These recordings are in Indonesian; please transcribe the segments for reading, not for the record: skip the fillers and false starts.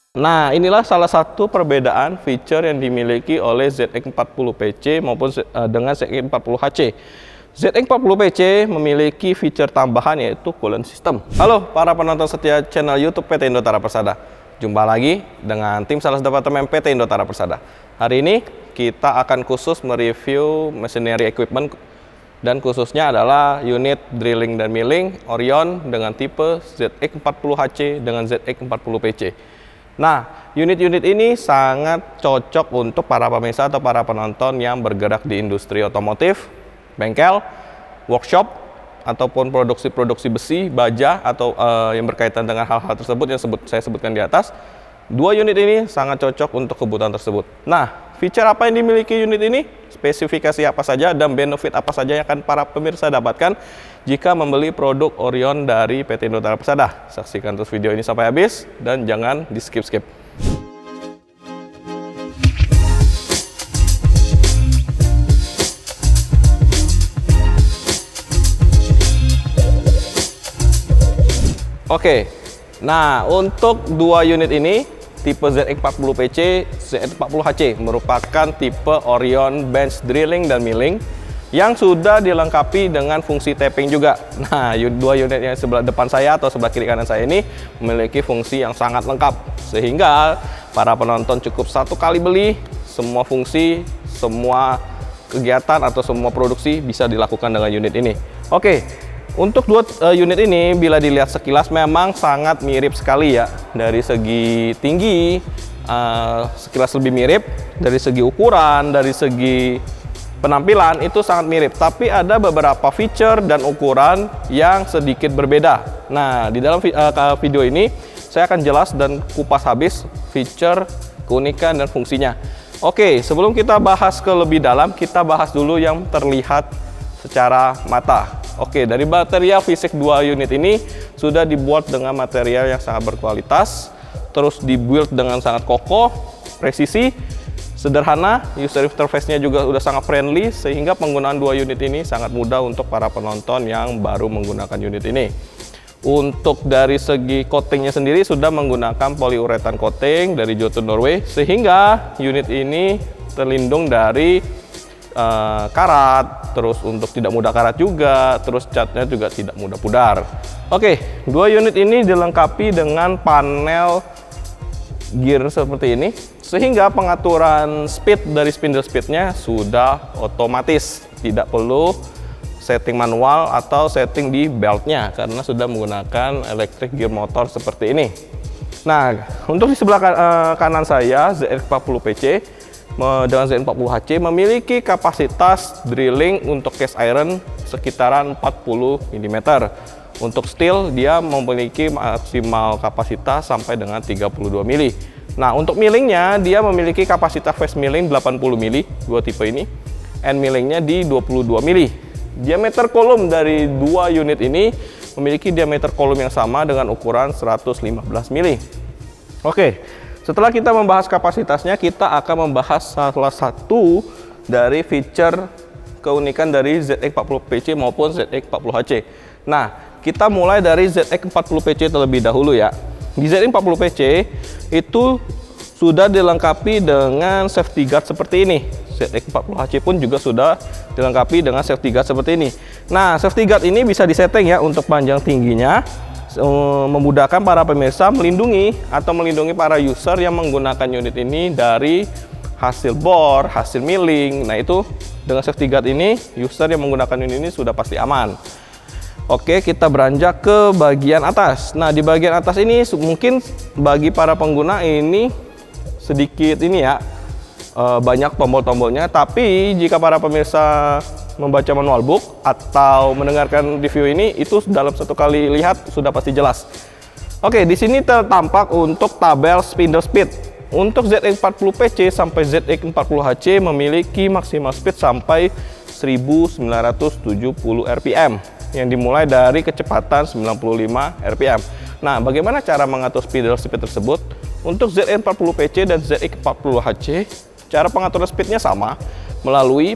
Nah, inilah salah satu perbedaan feature yang dimiliki oleh ZX40PC maupun dengan ZX40HC. ZX40PC memiliki feature tambahan yaitu coolant system. Halo para penonton setia channel YouTube PT Indotara Persada. Jumpa lagi dengan tim sales departemen PT Indotara Persada. Hari ini kita akan khusus mereview machinery equipment dan khususnya adalah unit drilling dan milling Orion dengan tipe ZX40HC dengan ZX40PC. Nah, unit-unit ini sangat cocok untuk para pemirsa atau para penonton yang bergerak di industri otomotif, bengkel, workshop, ataupun produksi-produksi besi, baja, atau yang berkaitan dengan hal-hal tersebut yang saya sebutkan di atas. Dua unit ini sangat cocok untuk kebutuhan tersebut. Nah, feature apa yang dimiliki unit ini, spesifikasi apa saja, dan benefit apa saja yang akan para pemirsa dapatkan jika membeli produk Orion dari PT Indotara Persada. Saksikan terus video ini sampai habis dan jangan di skip-skip. Oke, nah untuk dua unit ini tipe ZX40PC, ZX40HC merupakan tipe Orion bench drilling dan milling yang sudah dilengkapi dengan fungsi tapping juga. Nah, dua unit yang sebelah depan saya atau sebelah kiri kanan saya ini memiliki fungsi yang sangat lengkap, sehingga para penonton cukup satu kali beli, semua fungsi, semua kegiatan atau semua produksi bisa dilakukan dengan unit ini. Oke, untuk dua unit ini bila dilihat sekilas memang sangat mirip sekali ya. Dari segi tinggi sekilas lebih mirip, dari segi ukuran, dari segi penampilan itu sangat mirip, tapi ada beberapa feature dan ukuran yang sedikit berbeda. Nah, di dalam video ini saya akan jelas dan kupas habis feature, keunikan, dan fungsinya. Oke, sebelum kita bahas ke lebih dalam, kita bahas dulu yang terlihat secara mata. Oke, dari material fisik dua unit ini sudah dibuat dengan material yang sangat berkualitas, terus dibuild dengan sangat kokoh, presisi, sederhana, user interface-nya juga sudah sangat friendly, sehingga penggunaan dua unit ini sangat mudah untuk para penonton yang baru menggunakan unit ini. Untuk dari segi coatingnya sendiri sudah menggunakan polyurethane coating dari Jotun Norway, sehingga unit ini terlindung dari karat, terus untuk tidak mudah karat juga, terus catnya juga tidak mudah pudar. Oke, dua unit ini dilengkapi dengan panel gear seperti ini, sehingga pengaturan speed dari spindle speednya sudah otomatis, tidak perlu setting manual atau setting di beltnya karena sudah menggunakan electric gear motor seperti ini. Nah, untuk di sebelah kanan saya ZX40PC dengan ZX40HC memiliki kapasitas drilling untuk cast iron sekitaran 40 mm. Untuk steel dia memiliki maksimal kapasitas sampai dengan 32 mm. Nah, untuk millingnya dia memiliki kapasitas face milling 80 mm, dua tipe ini, end millingnya di 22 mm. Diameter kolom dari dua unit ini memiliki diameter kolom yang sama dengan ukuran 115 mm. Oke, setelah kita membahas kapasitasnya, kita akan membahas salah satu dari feature keunikan dari ZX40PC maupun ZX40HC. Nah, kita mulai dari ZX40PC terlebih dahulu ya. Di ZX40PC itu sudah dilengkapi dengan safety guard seperti ini. ZX40HC pun juga sudah dilengkapi dengan safety guard seperti ini. Nah, safety guard ini bisa disetting ya untuk panjang tingginya, memudahkan para pemirsa melindungi para user yang menggunakan unit ini dari hasil bor, hasil milling. Nah, itu dengan safety guard ini user yang menggunakan unit ini sudah pasti aman. Oke, kita beranjak ke bagian atas. Nah, di bagian atas ini mungkin bagi para pengguna ini sedikit ini ya, banyak tombol-tombolnya. Tapi jika para pemirsa membaca manual book atau mendengarkan review ini, itu dalam satu kali lihat sudah pasti jelas. Oke, di sini tertampak untuk tabel spindle speed. Untuk ZX40PC sampai ZX40HC memiliki maksimal speed sampai 1970 rpm. Yang dimulai dari kecepatan 95 rpm. Nah, bagaimana cara mengatur spindle speed tersebut? Untuk ZX40PC dan ZX40HC, cara pengaturan speednya sama melalui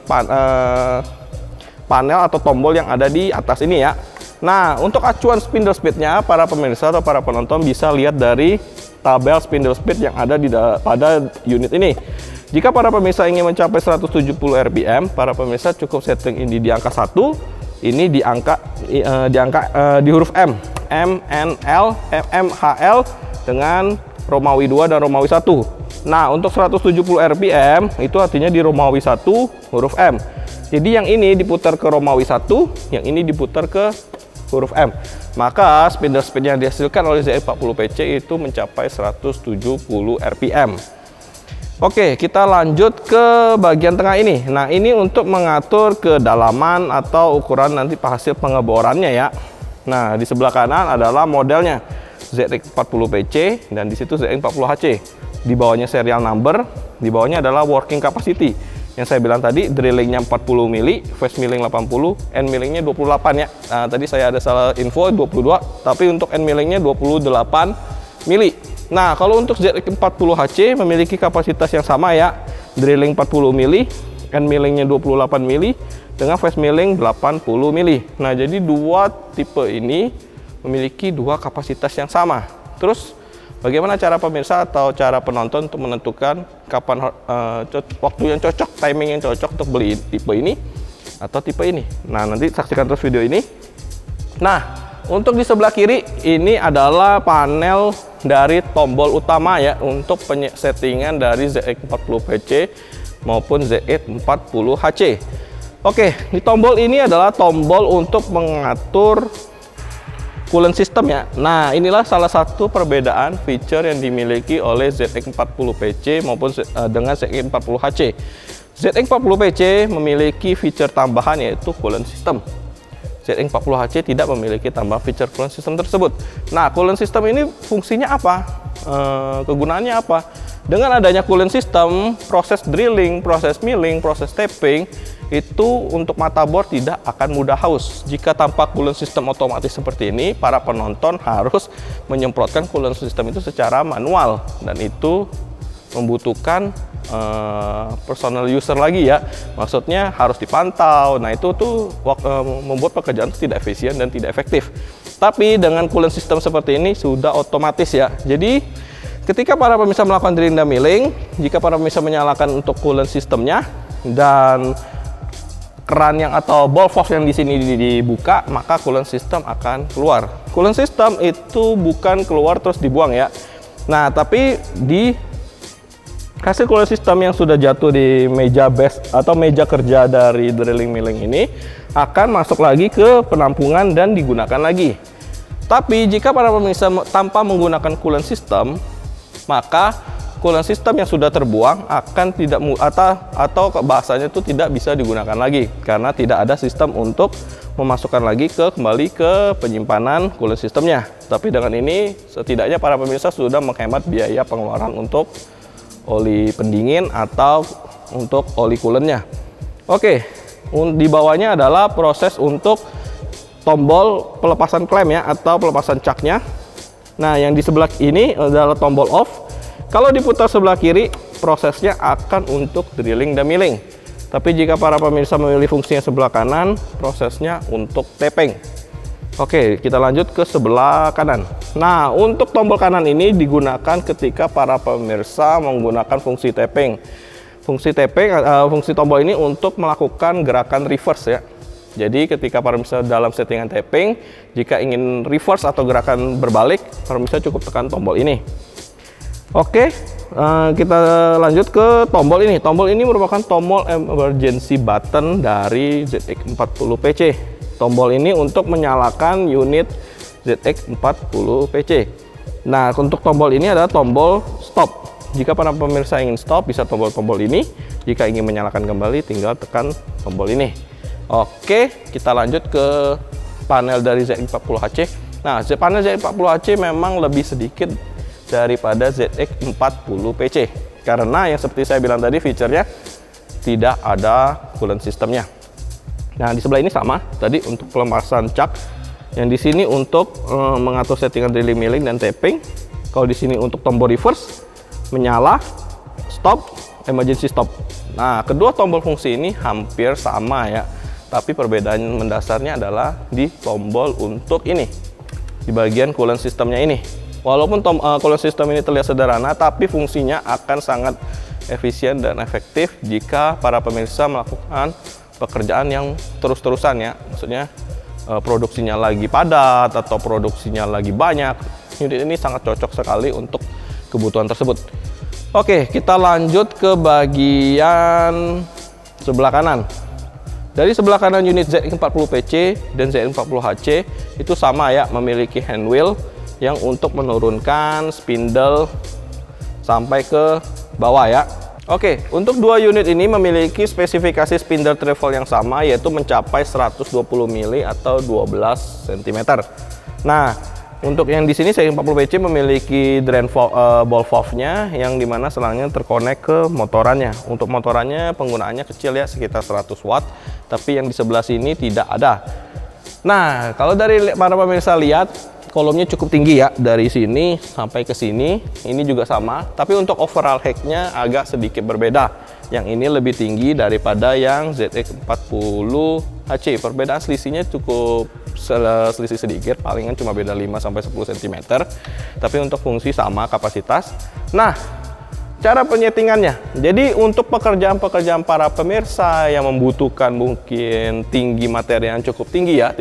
panel atau tombol yang ada di atas ini ya. Nah, untuk acuan spindle speednya, para pemirsa atau para penonton bisa lihat dari tabel spindle speed yang ada pada unit ini. Jika para pemirsa ingin mencapai 170 rpm, para pemirsa cukup setting ini di angka 1, ini di huruf M, MNL, MHL dengan Romawi 2 dan Romawi 1. Nah, untuk 170 rpm itu artinya di Romawi 1 huruf M. Jadi yang ini diputar ke Romawi 1, yang ini diputar ke huruf M. Maka spindle speed yang dihasilkan oleh ZX40PC itu mencapai 170 rpm. Oke, kita lanjut ke bagian tengah ini. Nah, ini untuk mengatur kedalaman atau ukuran nanti hasil pengeborannya ya. Nah, di sebelah kanan adalah modelnya ZX40PC dan di situ ZX40HC. Di bawahnya serial number, di bawahnya adalah working capacity. Yang saya bilang tadi, drillingnya 40 mili, face milling 80, end millingnya 28 ya. Nah, tadi saya ada salah info 22, tapi untuk end millingnya 28 mili. Nah, kalau untuk ZX40HC memiliki kapasitas yang sama ya, drilling 40 mili, end millingnya 28 mili, dengan face milling 80 mili. Nah, jadi dua tipe ini memiliki dua kapasitas yang sama. Terus bagaimana cara pemirsa atau cara penonton untuk menentukan kapan waktu yang cocok, timing yang cocok untuk beli tipe ini atau tipe ini? Nah, nanti saksikan terus video ini. Nah, untuk di sebelah kiri ini adalah panel dari tombol utama ya untuk settingan dari ZX40PC maupun ZX40HC. Oke, di tombol ini adalah tombol untuk mengatur coolant system ya. Nah, inilah salah satu perbedaan feature yang dimiliki oleh ZX40PC maupun dengan ZX40HC. ZX40PC memiliki feature tambahan yaitu coolant system. ZX40HC tidak memiliki tambahan feature coolant system tersebut. Nah, coolant system ini fungsinya apa? Kegunaannya apa? Dengan adanya coolant system, proses drilling, proses milling, proses tapping itu untuk mata bor tidak akan mudah haus. Jika tanpa coolant system otomatis seperti ini, para penonton harus menyemprotkan coolant system itu secara manual dan itu membutuhkan personal user lagi ya, maksudnya harus dipantau. Nah, itu tuh membuat pekerjaan itu tidak efisien dan tidak efektif. Tapi dengan coolant system seperti ini sudah otomatis ya. Jadi ketika para pemirsa melakukan drilling dan milling, jika para pemirsa menyalakan untuk coolant systemnya dan keran yang atau ball valve yang di sini dibuka, maka coolant system akan keluar. Coolant system itu bukan keluar terus dibuang ya. Nah, tapi di hasil coolant system yang sudah jatuh di meja base atau meja kerja dari drilling milling ini akan masuk lagi ke penampungan dan digunakan lagi. Tapi jika para pemirsa tanpa menggunakan coolant system, maka coolant system yang sudah terbuang akan tidak atau bahasanya itu tidak bisa digunakan lagi karena tidak ada sistem untuk memasukkan lagi kembali ke penyimpanan coolant systemnya. Tapi dengan ini setidaknya para pemirsa sudah menghemat biaya pengeluaran untuk oli pendingin atau untuk oli coolantnya. Oke, di bawahnya adalah proses untuk tombol pelepasan klem ya atau pelepasan caknya. Nah, yang di sebelah ini adalah tombol off. Kalau diputar sebelah kiri, prosesnya akan untuk drilling dan milling. Tapi jika para pemirsa memilih fungsinya sebelah kanan, prosesnya untuk tapping. Oke, kita lanjut ke sebelah kanan. Nah, untuk tombol kanan ini digunakan ketika para pemirsa menggunakan fungsi tapping. Fungsi tombol ini untuk melakukan gerakan reverse ya. Jadi ketika para pemirsa dalam settingan tapping, jika ingin reverse atau gerakan berbalik, para pemirsa cukup tekan tombol ini. Oke, kita lanjut ke tombol ini. Tombol ini merupakan tombol emergency button dari ZX40PC. Tombol ini untuk menyalakan unit ZX40PC. Nah, untuk tombol ini adalah tombol stop. Jika para pemirsa ingin stop, bisa tombol-tombol ini. Jika ingin menyalakan kembali, tinggal tekan tombol ini. Oke, kita lanjut ke panel dari ZX40HC. Nah, panel ZX40HC memang lebih sedikit daripada ZX40PC. Karena yang seperti saya bilang tadi, fiturnya tidak ada coolant systemnya. Nah, di sebelah ini sama tadi untuk pelepasan cak. Yang di sini untuk mengatur settingan drilling, milling dan tapping. Kalau di sini untuk tombol reverse, menyala, stop, emergency stop. Nah, kedua tombol fungsi ini hampir sama ya. Tapi perbedaan mendasarnya adalah di tombol untuk ini, di bagian coolant systemnya ini. Walaupun cooling system ini terlihat sederhana, tapi fungsinya akan sangat efisien dan efektif jika para pemirsa melakukan pekerjaan yang terus-terusan ya. Maksudnya produksinya lagi padat atau produksinya lagi banyak. Unit ini sangat cocok sekali untuk kebutuhan tersebut. Oke, kita lanjut ke bagian sebelah kanan. Dari sebelah kanan unit ZX40PC dan ZX40HC itu sama ya, memiliki hand wheel yang untuk menurunkan spindle sampai ke bawah ya. Oke, untuk dua unit ini memiliki spesifikasi spindle travel yang sama, yaitu mencapai 120 mili atau 12 cm. Nah, untuk yang di sini ZX40PC memiliki drain ball valve-nya yang dimana selangnya terkonek ke motorannya. Untuk motorannya penggunaannya kecil ya, sekitar 100 watt, tapi yang di sebelah sini tidak ada. Nah, kalau dari para pemirsa lihat, kolomnya cukup tinggi ya, dari sini sampai ke sini. Ini juga sama, tapi untuk overall height-nya agak sedikit berbeda. Yang ini lebih tinggi daripada yang ZX40HC. Perbedaan selisihnya cukup selisih sedikit, palingan cuma beda 5-10 cm. Tapi untuk fungsi sama kapasitas. Nah, cara penyetingannya. Jadi untuk pekerjaan-pekerjaan para pemirsa yang membutuhkan mungkin tinggi materi yang cukup tinggi ya,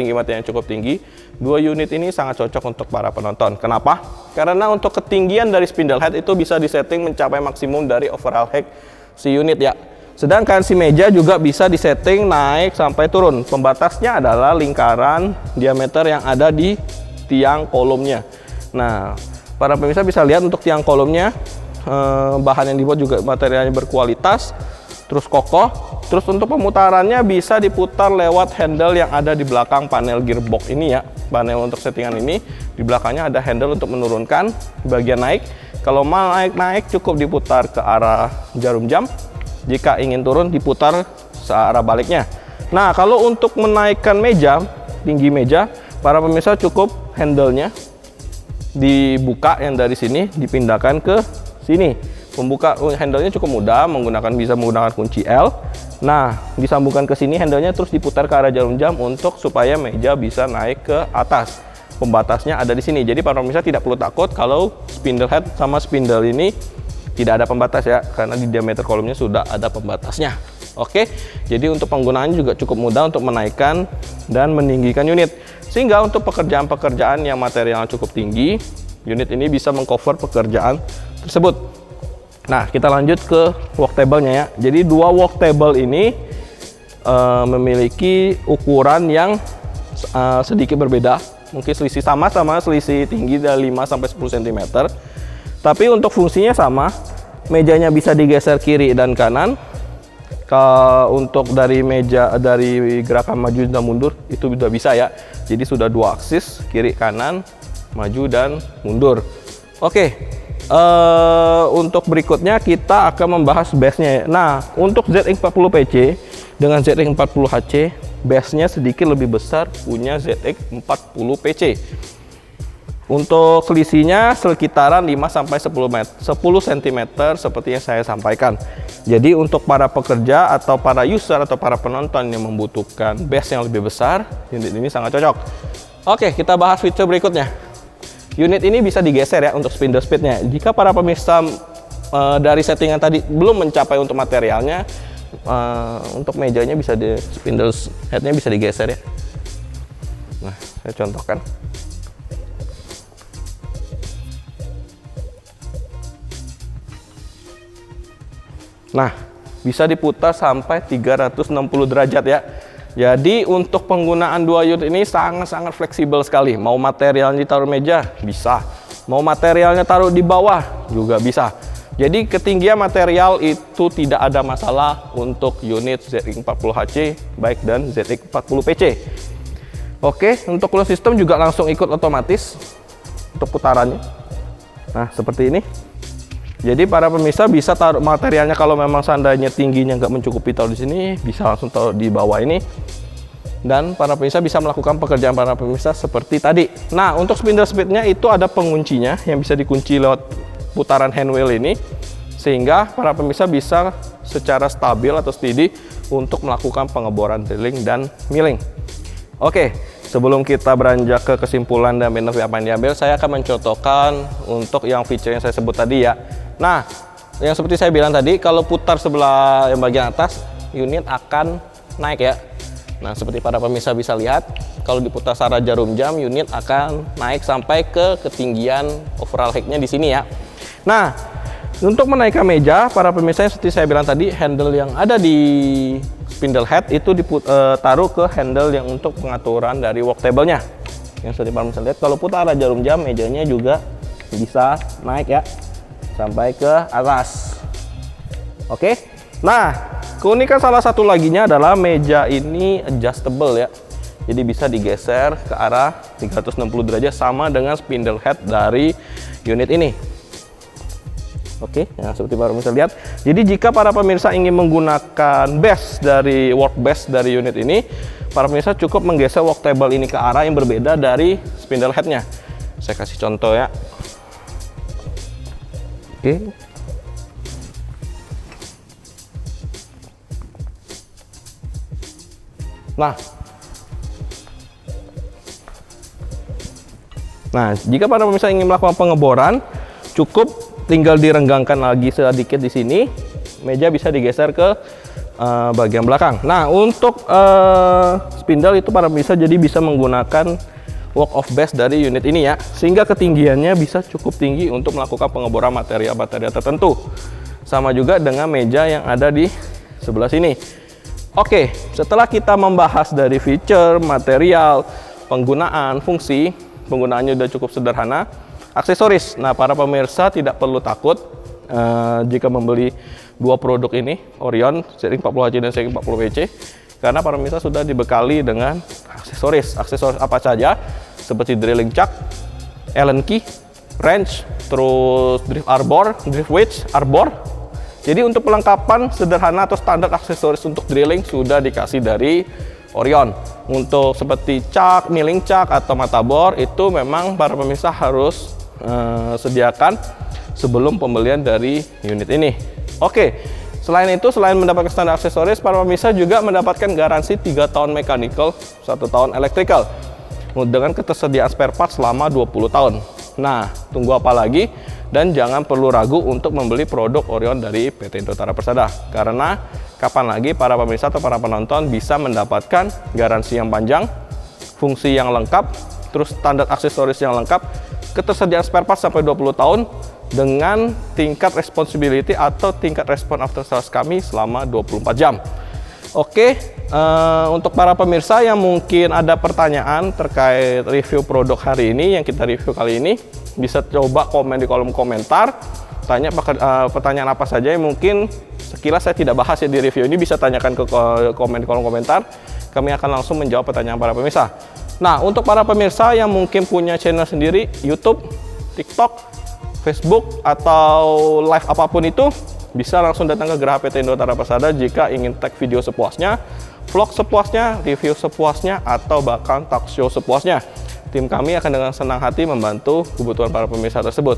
dua unit ini sangat cocok untuk para penonton. Kenapa? Karena untuk ketinggian dari spindle head itu bisa disetting mencapai maksimum dari overall height si unit ya. Sedangkan si meja juga bisa disetting naik sampai turun. Pembatasnya adalah lingkaran diameter yang ada di tiang kolomnya. Nah, para pemirsa bisa lihat untuk tiang kolomnya, bahan yang dibuat juga materialnya berkualitas, terus kokoh. Terus untuk pemutarannya bisa diputar lewat handle yang ada di belakang panel gearbox ini ya. Panel untuk settingan ini, di belakangnya ada handle untuk menurunkan bagian naik. Kalau mau naik cukup diputar ke arah jarum jam. Jika ingin turun diputar searah baliknya. Nah, kalau untuk menaikkan meja, tinggi meja, para pemirsa cukup handle-nya dibuka yang dari sini dipindahkan ke sini. Pembuka handle-nya cukup mudah, bisa menggunakan kunci L. Nah, disambungkan ke sini handle-nya, terus diputar ke arah jarum jam untuk supaya meja bisa naik ke atas. Pembatasnya ada di sini. Jadi para pemirsa tidak perlu takut kalau spindle head sama spindle ini tidak ada pembatas ya, karena di diameter kolomnya sudah ada pembatasnya. Oke, jadi untuk penggunaannya juga cukup mudah untuk menaikkan dan meninggikan unit. Sehingga untuk pekerjaan-pekerjaan yang materialnya cukup tinggi, unit ini bisa mengcover pekerjaan tersebut. Nah, kita lanjut ke work table-nya ya. Jadi dua work table ini memiliki ukuran yang sedikit berbeda. Mungkin selisih sama-sama selisih tinggi dari 5-10 cm. Tapi untuk fungsinya sama. Mejanya bisa digeser kiri dan kanan. Untuk dari gerakan maju dan mundur itu sudah bisa ya. Jadi sudah dua aksis, kiri kanan, maju dan mundur. Oke. Untuk berikutnya kita akan membahas base-nya. Nah, untuk ZX40PC dengan ZX40HC, base-nya sedikit lebih besar punya ZX40PC. Untuk selisihnya sekitaran 5-10 cm seperti yang saya sampaikan. Jadi untuk para pekerja atau para user atau para penonton yang membutuhkan base yang lebih besar, unit ini sangat cocok. Oke, kita bahas fitur berikutnya. Unit ini bisa digeser ya untuk spindle speednya. Jika para pemirsa dari settingan tadi belum mencapai untuk materialnya, untuk mejanya bisa spindle headnya bisa digeser ya. Nah, saya contohkan. Nah, bisa diputar sampai 360 derajat ya. Jadi untuk penggunaan dua unit ini sangat-sangat fleksibel sekali. Mau materialnya ditaruh meja, bisa. Mau materialnya taruh di bawah, juga bisa. Jadi ketinggian material itu tidak ada masalah untuk unit ZX40HC baik dan ZX40PC. Oke, untuk cooling system juga langsung ikut otomatis untuk putarannya. Nah, seperti ini. Jadi para pemirsa bisa taruh materialnya, kalau memang seandainya tingginya nggak mencukupi taruh di sini, bisa langsung taruh di bawah ini. Dan para pemirsa bisa melakukan pekerjaan para pemirsa seperti tadi. Nah, untuk spindle speednya itu ada penguncinya yang bisa dikunci lewat putaran hand wheel ini, sehingga para pemirsa bisa secara stabil atau steady untuk melakukan pengeboran drilling dan milling. Oke, sebelum kita beranjak ke kesimpulan dan benefit apa yang diambil, saya akan mencontohkan untuk yang feature yang saya sebut tadi ya. Nah, yang seperti saya bilang tadi, kalau putar sebelah yang bagian atas, unit akan naik ya. Nah, seperti para pemirsa bisa lihat, kalau diputar secara jarum jam, unit akan naik sampai ke ketinggian overall height-nya di sini ya. Nah, untuk menaikkan meja, para pemirsa seperti saya bilang tadi, handle yang ada di spindle head itu ditaruh ke handle yang untuk pengaturan dari work table-nya. Yang seperti para pemirsa lihat, kalau putar arah jarum jam, mejanya juga bisa naik ya, sampai ke atas. Oke. Nah, keunikan salah satu laginya adalah meja ini adjustable ya. Jadi bisa digeser ke arah 360 derajat sama dengan spindle head dari unit ini. Oke, ya seperti para pemirsa lihat. Jadi jika para pemirsa ingin menggunakan work base dari unit ini, para pemirsa cukup menggeser work table ini ke arah yang berbeda dari spindle head-nya. Saya kasih contoh ya. Oke. Nah, jika para pemirsa ingin melakukan pengeboran, cukup tinggal direnggangkan lagi sedikit di sini, meja bisa digeser ke bagian belakang. Nah, untuk spindle itu para pemirsa jadi bisa menggunakan walk of base dari unit ini ya, sehingga ketinggiannya bisa cukup tinggi untuk melakukan pengeboran material tertentu. Sama juga dengan meja yang ada di sebelah sini. Oke, setelah kita membahas dari feature, material, penggunaan, fungsi, penggunaannya sudah cukup sederhana. Aksesoris, nah para pemirsa tidak perlu takut jika membeli dua produk ini, Orion seri 40HC dan seri 40WC, karena para pemirsa sudah dibekali dengan aksesoris. Aksesoris apa saja? Seperti drilling chuck, Allen key, wrench, terus drift arbor, drift wedge, arbor. Jadi untuk pelengkapan sederhana atau standar aksesoris untuk drilling sudah dikasih dari Orion. Untuk seperti chuck, milling chuck atau mata bor itu memang para pemirsa harus sediakan sebelum pembelian dari unit ini. Oke, selain itu, selain mendapatkan standar aksesoris, para pemirsa juga mendapatkan garansi 3 tahun mechanical, 1 tahun electrical dengan ketersediaan spare part selama 20 tahun. Nah, tunggu apa lagi? Dan jangan perlu ragu untuk membeli produk Orion dari PT Indotara Persada, karena kapan lagi para pemirsa atau para penonton bisa mendapatkan garansi yang panjang, fungsi yang lengkap, terus standar aksesoris yang lengkap, ketersediaan spare part sampai 20 tahun dengan tingkat responsibility atau tingkat respon after sales kami selama 24 jam. Oke, untuk para pemirsa yang mungkin ada pertanyaan terkait review produk hari ini yang kita review kali ini, bisa coba komen di kolom komentar, tanya pertanyaan apa saja yang mungkin sekilas saya tidak bahas ya di review ini, bisa tanyakan ke komen di kolom komentar, kami akan langsung menjawab pertanyaan para pemirsa. Nah, untuk para pemirsa yang mungkin punya channel sendiri, YouTube, TikTok, Facebook, atau live apapun itu, bisa langsung datang ke Geraha PT Indotara Persada jika ingin tag video sepuasnya, vlog sepuasnya, review sepuasnya, atau bahkan talk show sepuasnya. Tim kami akan dengan senang hati membantu kebutuhan para pemirsa tersebut.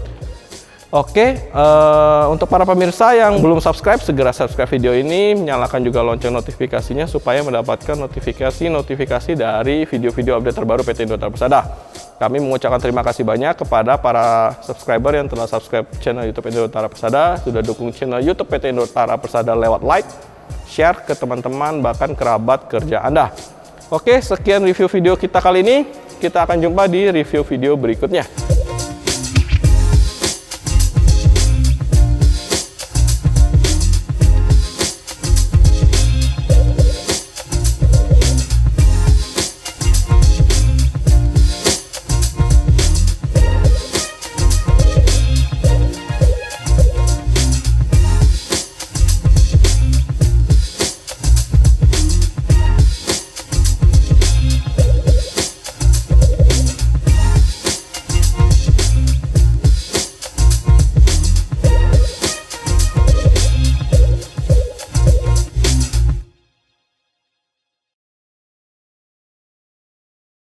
Oke, untuk para pemirsa yang belum subscribe, segera subscribe video ini, nyalakan juga lonceng notifikasinya supaya mendapatkan notifikasi dari video-video update terbaru PT Indotara Persada. Kami mengucapkan terima kasih banyak kepada para subscriber yang telah subscribe channel YouTube Indotara Persada, sudah dukung channel YouTube PT Indotara Persada lewat like, share ke teman-teman, bahkan kerabat kerja Anda. Oke, sekian review video kita kali ini. Kita akan jumpa di review video berikutnya.